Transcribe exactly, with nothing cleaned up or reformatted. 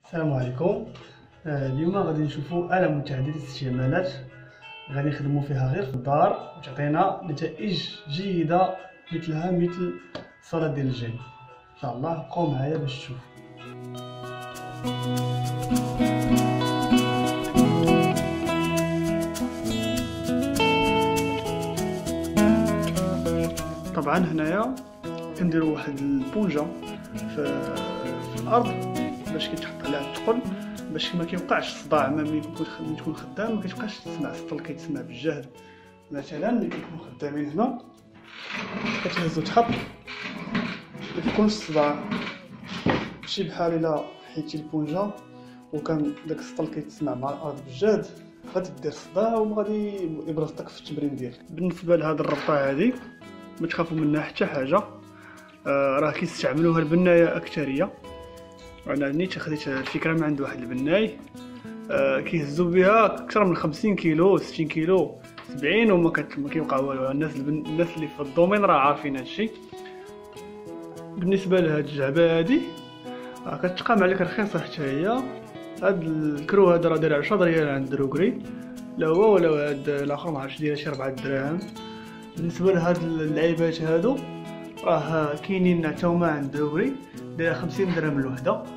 السلام عليكم. آه، اليوم غادي نشوفوا آلة متعددة الاستعمالات غادي نخدموا فيها غير في الدار وتعطينا نتائج جيدة مثلها مثل الصالة ديال الجيم. ان شاء الله بقاو معايا باش تشوفوا. طبعا هنايا كنديروا واحد البونجا في, في الارض باش كيتحط عليها الثقل باش ما كيوقعش الصداع. ملي تكون خدام ما كتبقاش تسمع السطل كيتسمع بالجهد. مثلا ملي كنكونوا خدامين هنا كتهزو تحط ما كيكونش الصداع، ماشي بحال الا حيتي البونجا وكان داك السطل كيتسمع مع الارض بالجهد غادي دير صداع وغادي يبرزطك في التمرين ديالك. بالنسبه لهاد الربطه هذه ما تخافوا منها حتى حاجه، آه راه كيستعملوها البنايه اكثريه. وانا نيت خديت الفكره من عند واحد البناي آه كيهزوا بها اكثر من خمسين كيلو ستين كيلو سبعين وما ما كيوقع والو. الناس البن... الناس اللي في الدومين راه عارفين هادشي. بالنسبه لهاد الجعبه هادي راه كتقام عليك رخيصه حتى هي. هاد الكرو هذا راه داير عشرة ريال عند دروغري، لا هو ولا هاد الاخر ما عرفتش داير شي أربعة دراهم. بالنسبه لهاد اللعيبات هادو راه كاينين حتى هما عند دروغري داير خمسين درهم الوحده.